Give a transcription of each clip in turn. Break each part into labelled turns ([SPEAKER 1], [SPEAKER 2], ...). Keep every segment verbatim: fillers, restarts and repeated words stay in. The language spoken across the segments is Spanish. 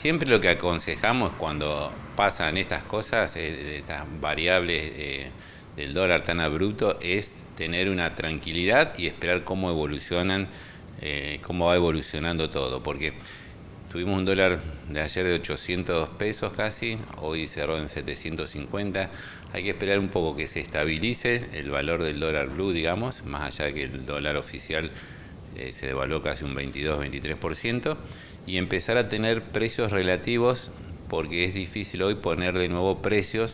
[SPEAKER 1] Siempre lo que aconsejamos cuando pasan estas cosas, eh, estas variables eh, del dólar tan abrupto, es tener una tranquilidad y esperar cómo evolucionan, eh, cómo va evolucionando todo, porque tuvimos un dólar de ayer de ochocientos pesos casi, hoy cerró en setecientos cincuenta. Hay que esperar un poco que se estabilice el valor del dólar blue, digamos, más allá de que el dólar oficial eh, se devaluó casi un veintidós veintitrés por ciento, y empezar a tener precios relativos, porque es difícil hoy poner de nuevo precios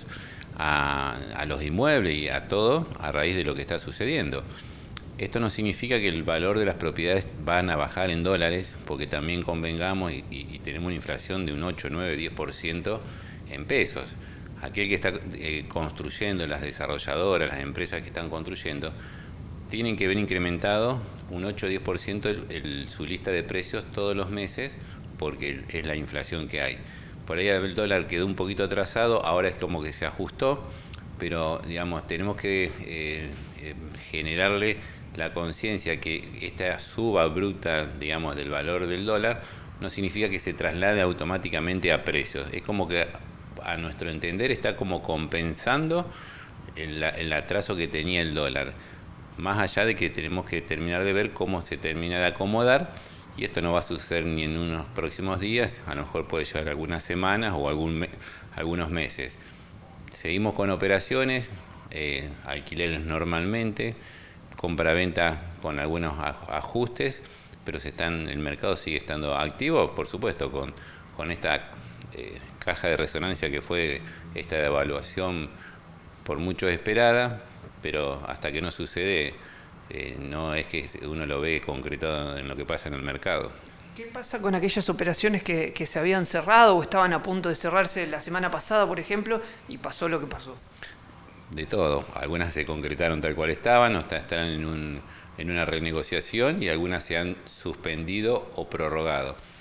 [SPEAKER 1] a, a los inmuebles y a todo a raíz de lo que está sucediendo. Esto no significa que el valor de las propiedades van a bajar en dólares, porque también convengamos y, y, y tenemos una inflación de un ocho, nueve, diez por ciento en pesos. Aquel que está eh, construyendo, las desarrolladoras, las empresas que están construyendo, tienen que ver incrementado un ocho o diez por ciento el, el, su lista de precios todos los meses, porque es la inflación que hay. Por ahí el dólar quedó un poquito atrasado, ahora es como que se ajustó, pero digamos, tenemos que eh, eh, generarle la conciencia que esta suba bruta, digamos, del valor del dólar no significa que se traslade automáticamente a precios. Es como que a nuestro entender está como compensando el, el atraso que tenía el dólar, más allá de que tenemos que terminar de ver cómo se termina de acomodar, y esto no va a suceder ni en unos próximos días, a lo mejor puede llevar algunas semanas o algún me, algunos meses. Seguimos con operaciones, eh, alquileres normalmente, compra-venta con algunos ajustes, pero se están, el mercado sigue estando activo, por supuesto, con, con esta eh, caja de resonancia que fue esta devaluación por mucho esperada, pero hasta que no sucede, eh, no es que uno lo ve concretado en lo que pasa en el mercado.
[SPEAKER 2] ¿Qué pasa con aquellas operaciones que, que se habían cerrado o estaban a punto de cerrarse la semana pasada, por ejemplo, y pasó lo que pasó?
[SPEAKER 1] De todo, algunas se concretaron tal cual estaban, o están en, un, en una renegociación, y algunas se han suspendido o prorrogado.